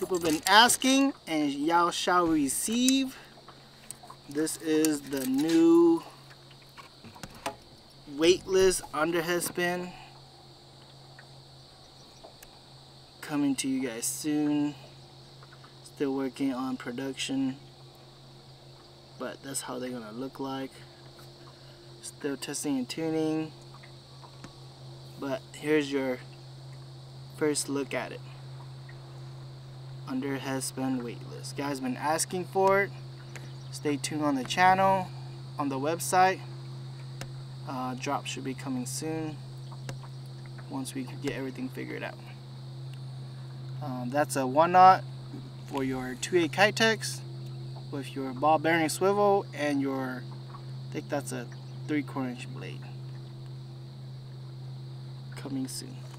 People have been asking, and y'all shall receive. This is the new Weightless underhead spin. Coming to you guys soon. Still working on production, but that's how they're gonna look like. Still testing and tuning, but here's your first look at it. Underhead spin Weightless. Guys been asking for it. Stay tuned on the channel, on the website. Drop should be coming soon once we get everything figured out. That's a 1/0 for your 2/8 Kitex with your ball bearing swivel and your, I think that's a 3/4 inch blade. Coming soon.